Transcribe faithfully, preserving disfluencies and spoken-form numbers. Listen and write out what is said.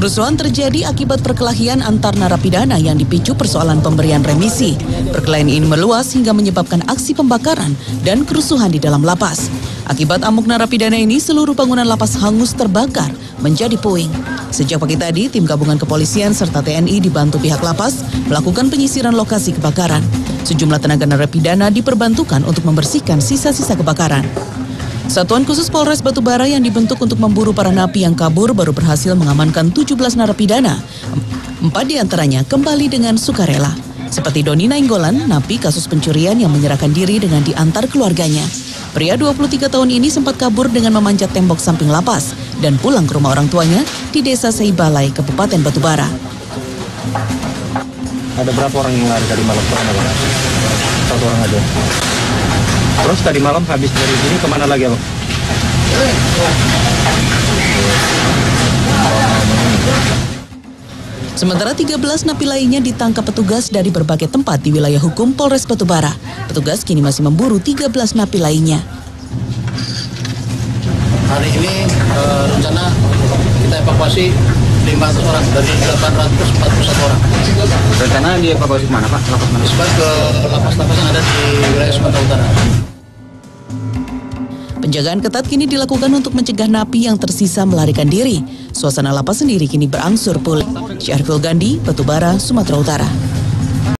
Kerusuhan terjadi akibat perkelahian antar narapidana yang dipicu persoalan pemberian remisi. Perkelahian ini meluas hingga menyebabkan aksi pembakaran dan kerusuhan di dalam lapas. Akibat amuk narapidana ini, seluruh bangunan lapas hangus terbakar menjadi puing. Sejak pagi tadi, tim gabungan kepolisian serta T N I dibantu pihak lapas melakukan penyisiran lokasi kebakaran. Sejumlah tenaga narapidana diperbantukan untuk membersihkan sisa-sisa kebakaran. Satuan Khusus Polres Batubara yang dibentuk untuk memburu para napi yang kabur baru berhasil mengamankan tujuh belas narapidana. Empat diantaranya kembali dengan sukarela. Seperti Doni Nainggolan, napi kasus pencurian yang menyerahkan diri dengan diantar keluarganya. Pria dua puluh tiga tahun ini sempat kabur dengan memanjat tembok samping lapas dan pulang ke rumah orang tuanya di Desa Seibalai, Kabupaten Batubara. Ada berapa orang yang lari tadi malam? Satu orang aja. Terus tadi malam habis dari sini kemana lagi, Abang? Sementara tiga belas napi lainnya ditangkap petugas dari berbagai tempat di wilayah hukum Polres Batubara. Petugas kini masih memburu tiga belas napi lainnya. Hari ini uh, rencana kita evakuasi lima ratus orang dari delapan ratus empat puluh satu orang. Rencana dievakuasi kemana, Pak? Lapas mana? Ke lapas-lapas yang ada di wilayah Sumatera Utara. Penjagaan ketat kini dilakukan untuk mencegah napi yang tersisa melarikan diri. Suasana lapas sendiri kini berangsur pulih. Syariful Gandhi, Batubara, Sumatera Utara.